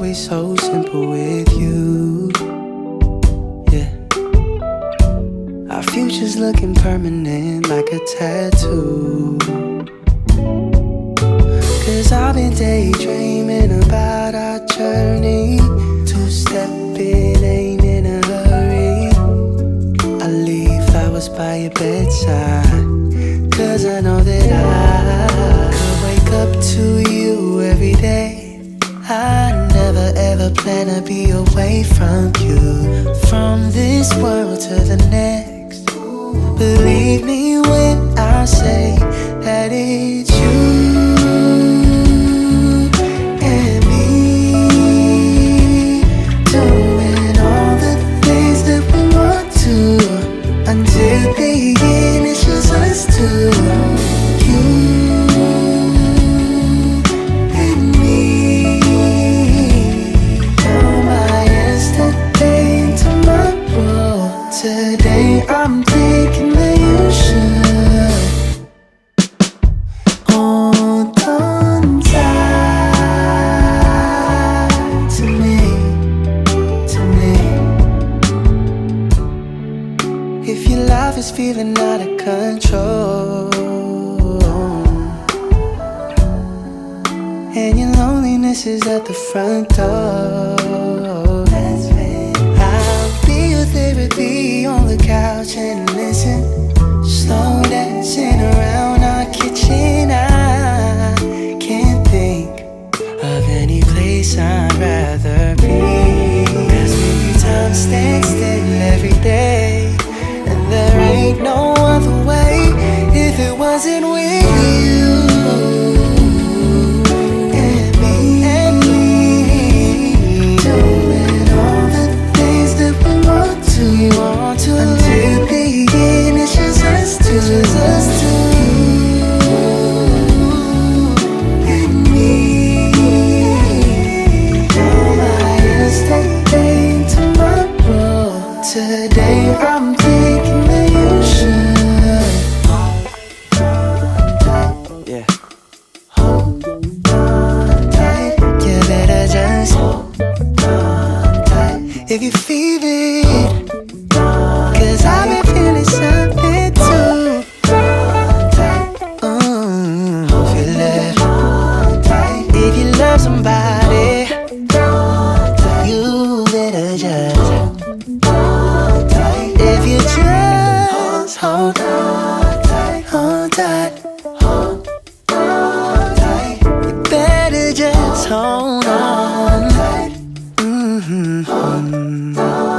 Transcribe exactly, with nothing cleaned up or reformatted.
always so simple with you. Yeah, our future's looking permanent like a tattoo. Cause I've been daydreaming about our journey. Two-stepping, ain't in a hurry. I leave flowers by your bedside, cause I know that I could wake up to you every day. I never ever plan to be away from you, from this world to the next. Believe me when I say that it's you and me, doing all the things that we want to, until the end it's just us two. Today I'm thinking that you should hold on tight to me, to me. If your life is feeling out of control and your loneliness is at the front door, therapy on the couch and listen, slow dancing around our kitchen. I can't think of any place I'd rather be. Cause many times stand still every day, and there ain't no other way if it wasn't with you. We want to, until the end it's just us two, just us two and me. All my yesterday, tomorrow, today I'm thinking that you should. Yeah. Hold on tight. You better just hold on tight if you feel it. Cause I've been feeling something too. Mm, feel it. If you love somebody, you better just. If you just hold on tight, hold tight, hold tight, you better just hold on. Mm-hmm.